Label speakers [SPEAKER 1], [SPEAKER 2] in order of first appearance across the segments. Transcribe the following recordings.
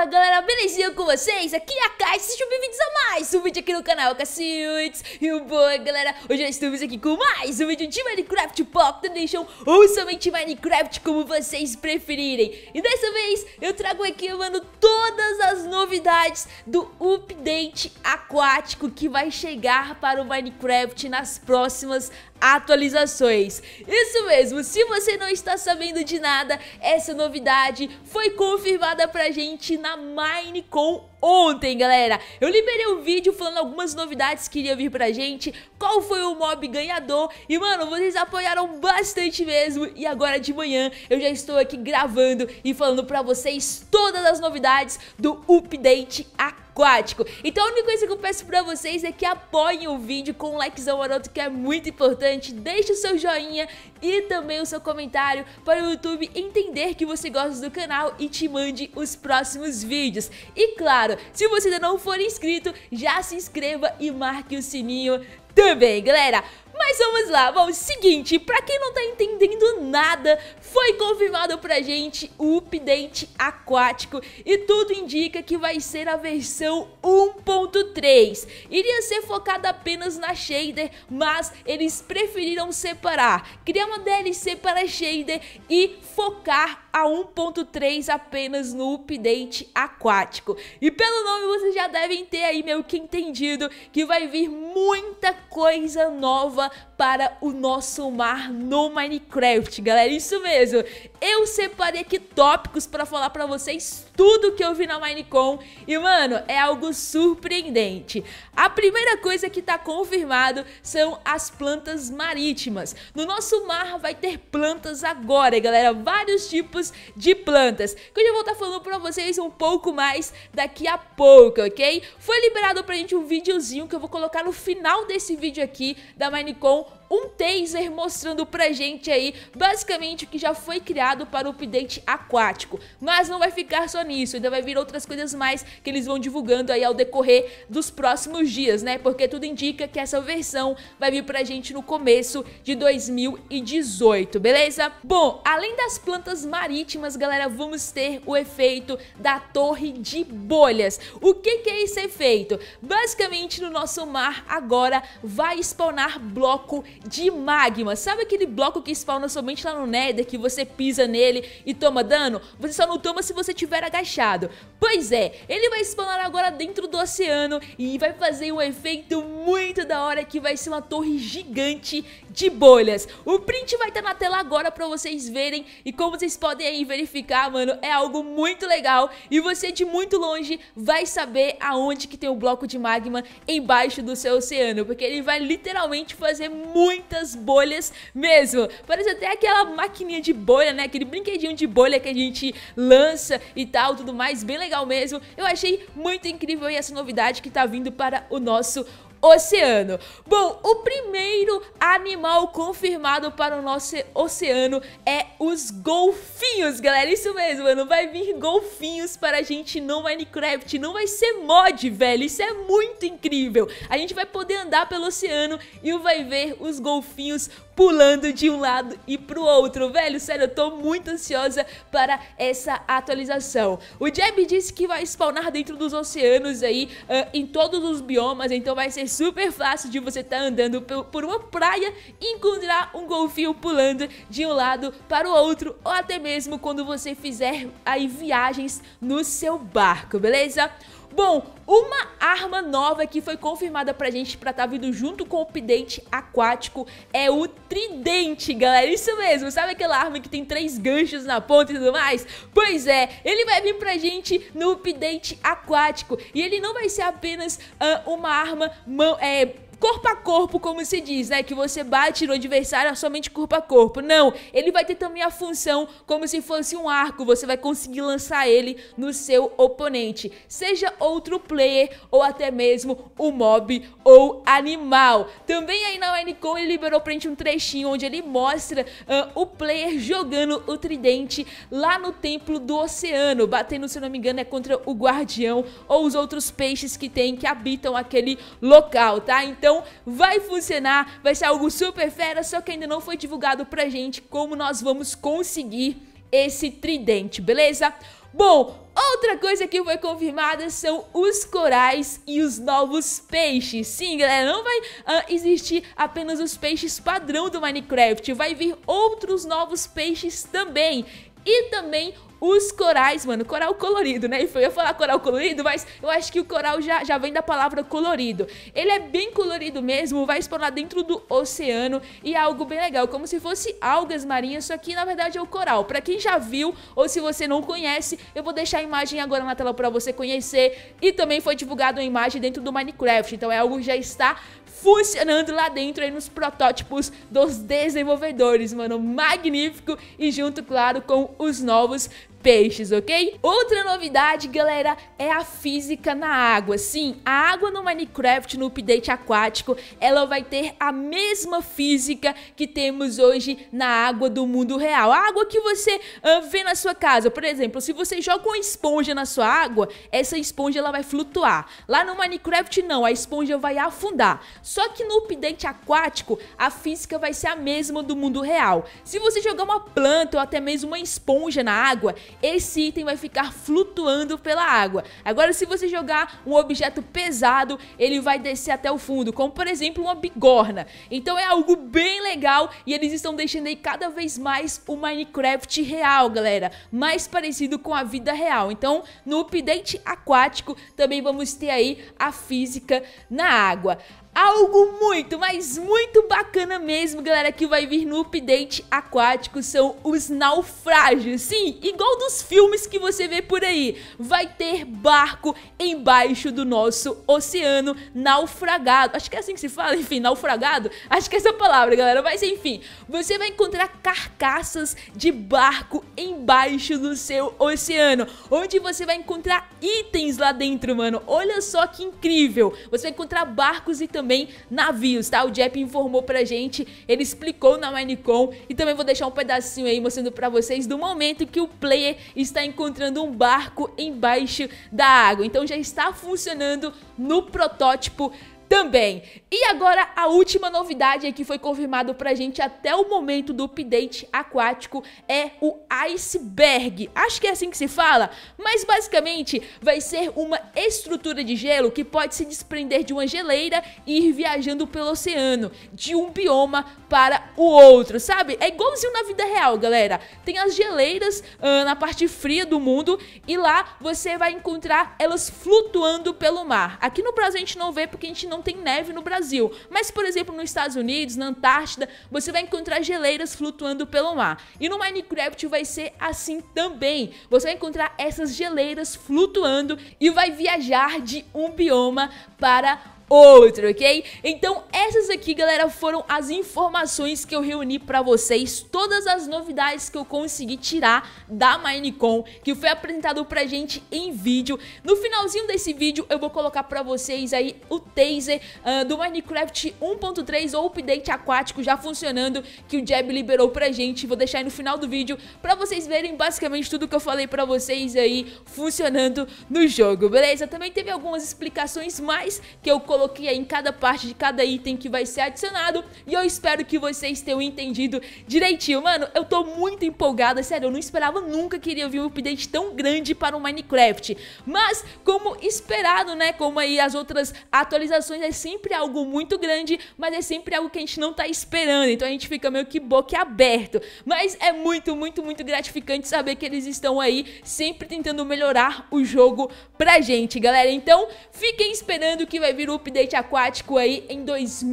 [SPEAKER 1] Fala galera, belezinha com vocês? Aqui é a Kai, sejam bem-vindos a mais um vídeo aqui no canal Cacildes. E o boa galera, hoje nós estamos aqui com mais um vídeo de Minecraft Pocket Edition, ou somente Minecraft, como vocês preferirem. E dessa vez eu trago aqui, mano, todas as novidades do update aquático que vai chegar para o Minecraft nas próximas atualizações. Isso mesmo, se você não está sabendo de nada, essa novidade foi confirmada pra gente na Minecon ontem, galera. Eu liberei um vídeo falando algumas novidades que iriam vir pra gente, qual foi o mob ganhador, e mano, vocês apoiaram bastante mesmo, e agora de manhã eu já estou aqui gravando e falando pra vocês todas as novidades do update aquático. Então a única coisa que eu peço pra vocês é que apoiem o vídeo com um likezão maroto, que é muito importante. Deixe o seu joinha e também o seu comentário para o YouTube entender que você gosta do canal e te mande os próximos vídeos. E claro, se você ainda não for inscrito, já se inscreva e marque o sininho também, galera. Mas vamos lá, bom, seguinte, pra quem não tá entendendo nada, foi confirmado pra gente o update aquático e tudo indica que vai ser a versão 1.3. Iria ser focada apenas na shader, mas eles preferiram separar, criar uma DLC para shader e focar a 1.3 apenas no update aquático. E pelo nome vocês já devem ter aí meio que entendido que vai vir muita coisa nova para o nosso mar no Minecraft, galera. Isso mesmo, eu separei aqui tópicos para falar para vocês tudo que eu vi na Minecon e mano, é algo surpreendente. A primeira coisa que tá confirmado são as plantas marítimas. No nosso mar vai ter plantas agora, galera, vários tipos de plantas, que eu já vou estar falando pra vocês um pouco mais daqui a pouco, ok? Foi liberado pra gente um videozinho que eu vou colocar no final desse vídeo aqui da Minecon, um taser mostrando pra gente aí basicamente o que já foi criado para o update aquático. Mas não vai ficar só nisso, ainda vai vir outras coisas mais que eles vão divulgando aí ao decorrer dos próximos dias, né? Porque tudo indica que essa versão vai vir pra gente no começo de 2018, beleza? Bom, além das plantas marítimas, galera, vamos ter o efeito da torre de bolhas. O que é esse efeito? Basicamente no nosso mar agora vai spawnar bloco de magma. Sabe aquele bloco que spawna somente lá no Nether, que você pisa nele e toma dano? Você só não toma se você estiver agachado. Pois é, ele vai spawnar agora dentro do oceano e vai fazer um efeito muito da hora, que vai ser uma torre gigante de bolhas. O print vai estar na tela agora pra vocês verem, e como vocês podem aí verificar, mano, é algo muito legal e você de muito longe vai saber aonde que tem o bloco de magma embaixo do seu oceano, porque ele vai literalmente fazer muitas bolhas mesmo. Parece até aquela maquininha de bolha, né? Aquele brinquedinho de bolha que a gente lança e tal, tudo mais, bem legal mesmo. Eu achei muito incrível aí essa novidade que tá vindo para o nosso oceano. Bom, o primeiro animal confirmado para o nosso oceano é os golfinhos, galera. Isso mesmo, mano, vai vir golfinhos para a gente no Minecraft. Não vai ser mod, velho, isso é muito incrível. A gente vai poder andar pelo oceano e vai ver os golfinhos pulando de um lado e pro outro, velho, sério, eu tô muito ansiosa para essa atualização. O Jeb disse que vai spawnar dentro dos oceanos aí, em todos os biomas, então vai ser super fácil de você estar andando por uma praia e encontrar um golfinho pulando de um lado para o outro, ou até mesmo quando você fizer aí viagens no seu barco, beleza? Bom, uma arma nova que foi confirmada pra gente pra tá vindo junto com o update aquático é o tridente, galera. Isso mesmo, sabe aquela arma que tem 3 ganchos na ponta e tudo mais? Pois é, ele vai vir pra gente no update aquático e ele não vai ser apenas uma arma corpo a corpo, como se diz, né? Que você bate no adversário somente corpo a corpo. Não, ele vai ter também a função como se fosse um arco. Você vai conseguir lançar ele no seu oponente, seja outro player ou até mesmo o mob ou animal. Também aí na Minecon ele liberou pra gente um trechinho onde ele mostra o player jogando o tridente lá no templo do oceano, batendo, se não me engano, é contra o guardião ou os outros peixes que habitam aquele local, tá? Então vai funcionar, vai ser algo super fera, só que ainda não foi divulgado pra gente como nós vamos conseguir esse tridente, beleza? Bom, outra coisa que foi confirmada são os corais e os novos peixes. Sim, galera, não vai existir apenas os peixes padrão do Minecraft, vai vir outros novos peixes também. E também os corais, mano, coral colorido, né? Eu ia falar coral colorido, mas eu acho que o coral já vem da palavra colorido. Ele é bem colorido mesmo, vai spawnar dentro do oceano e é algo bem legal, como se fosse algas marinhas, só que na verdade é o coral. Pra quem já viu, ou se você não conhece, eu vou deixar a imagem agora na tela pra você conhecer. E também foi divulgada uma imagem dentro do Minecraft, então é algo que já está funcionando lá dentro aí nos protótipos dos desenvolvedores, mano, magnífico, e junto, claro, com os novos peixes, ok? Outra novidade, galera, é a física na água. Sim, a água no Minecraft, no update aquático, ela vai ter a mesma física que temos hoje na água do mundo real. A água que você vê na sua casa, por exemplo, se você joga uma esponja na sua água, essa esponja ela vai flutuar. Lá no Minecraft não, a esponja vai afundar. Só que no update aquático, a física vai ser a mesma do mundo real. Se você jogar uma planta ou até mesmo uma esponja na água, esse item vai ficar flutuando pela água. Agora, se você jogar um objeto pesado, ele vai descer até o fundo, como por exemplo uma bigorna. Então é algo bem legal e eles estão deixando aí cada vez mais o Minecraft real, galera, mais parecido com a vida real. Então, no update aquático também vamos ter aí a física na água. Algo muito, mas muito bacana mesmo, galera, que vai vir no update aquático são os naufrágios. Sim, igual dos filmes que você vê por aí. Vai ter barco embaixo do nosso oceano naufragado. Acho que é assim que se fala, enfim, naufragado. Acho que é essa palavra, galera, mas enfim. Você vai encontrar carcaças de barco embaixo do seu oceano, onde você vai encontrar itens lá dentro, mano. Olha só que incrível. Você vai encontrar barcos e também navios, tá? O Jeff informou pra gente, ele explicou na Minecon e também vou deixar um pedacinho aí mostrando pra vocês do momento que o player está encontrando um barco embaixo da água. Então já está funcionando no protótipo também. E agora a última novidade que foi confirmado pra gente até o momento do update aquático é o iceberg. Acho que é assim que se fala, mas basicamente vai ser uma estrutura de gelo que pode se desprender de uma geleira e ir viajando pelo oceano, de um bioma para o outro, sabe? É igualzinho na vida real, galera. Tem as geleiras na parte fria do mundo e lá você vai encontrar elas flutuando pelo mar. Aqui no Brasil a gente não vê porque a gente não tem neve no Brasil, mas por exemplo nos Estados Unidos, na Antártida, você vai encontrar geleiras flutuando pelo mar. E no Minecraft vai ser assim também. Você vai encontrar essas geleiras flutuando e vai viajar de um bioma para outro, ok? Então essas aqui, galera, foram as informações que eu reuni pra vocês, todas as novidades que eu consegui tirar da Minecon, que foi apresentado pra gente em vídeo. No finalzinho desse vídeo eu vou colocar pra vocês aí o taser do Minecraft 1.3 ou update aquático já funcionando, que o Jeb liberou pra gente. Vou deixar aí no final do vídeo pra vocês verem basicamente tudo que eu falei pra vocês aí funcionando no jogo, beleza? Também teve algumas explicações mais que eu coloquei aí em cada parte de cada item que vai ser adicionado e eu espero que vocês tenham entendido direitinho. Mano, eu tô muito empolgada, sério, eu não esperava nunca que iria vir um update tão grande para o Minecraft, mas como esperado, né, como aí as outras atualizações, é sempre algo muito grande, mas é sempre algo que a gente não tá esperando, então a gente fica meio que boquiaberto, mas é muito gratificante saber que eles estão aí sempre tentando melhorar o jogo pra gente, galera. Então fiquem esperando que vai vir o update aquático aí em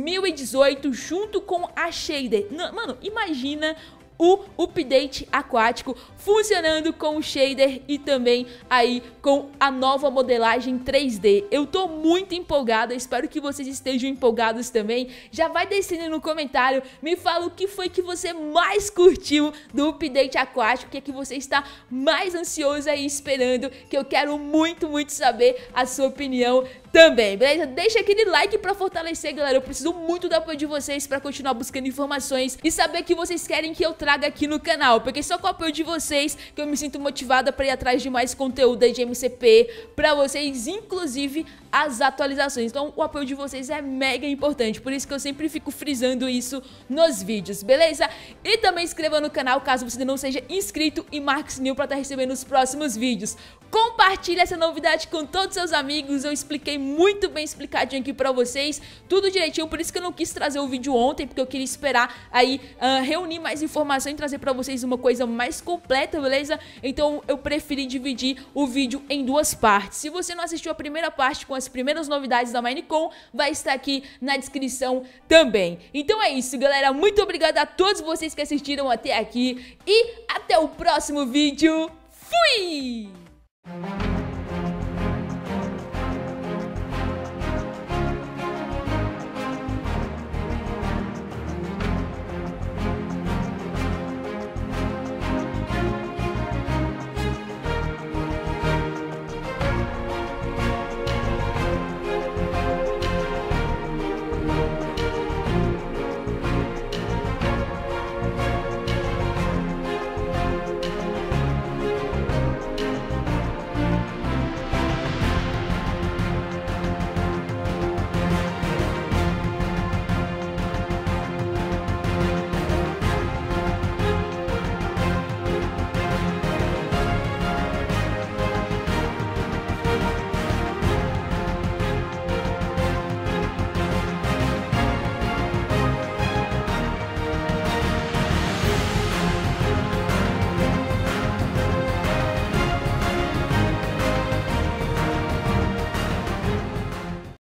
[SPEAKER 1] 2018 junto com a shader. Mano, imagina o update aquático funcionando com o shader e também aí com a nova modelagem 3D. Eu tô muito empolgada, espero que vocês estejam empolgados também. Já vai descendo no comentário, me fala o que foi que você mais curtiu do update aquático, o que é que você está mais ansioso aí esperando, que eu quero muito saber a sua opinião também, beleza? Deixa aquele like pra fortalecer, galera. Eu preciso muito do apoio de vocês pra continuar buscando informações e saber que vocês querem que eu traga aqui no canal, porque só com o apoio de vocês que eu me sinto motivada pra ir atrás de mais conteúdo aí de MCP pra vocês, inclusive as atualizações. Então o apoio de vocês é mega importante, por isso que eu sempre fico frisando isso nos vídeos, beleza? E também se inscreva no canal caso você ainda não seja inscrito e marque o sininho pra estar recebendo os próximos vídeos. Compartilhe essa novidade com todos os seus amigos, eu expliquei muito bem explicadinho aqui pra vocês, tudo direitinho, por isso que eu não quis trazer o vídeo ontem, porque eu queria esperar aí reunir mais informação e trazer pra vocês uma coisa mais completa, beleza? Então eu preferi dividir o vídeo em duas partes. Se você não assistiu a primeira parte com as primeiras novidades da Minecon, vai estar aqui na descrição também. Então é isso, galera, muito obrigado a todos vocês que assistiram até aqui e até o próximo vídeo. Fui!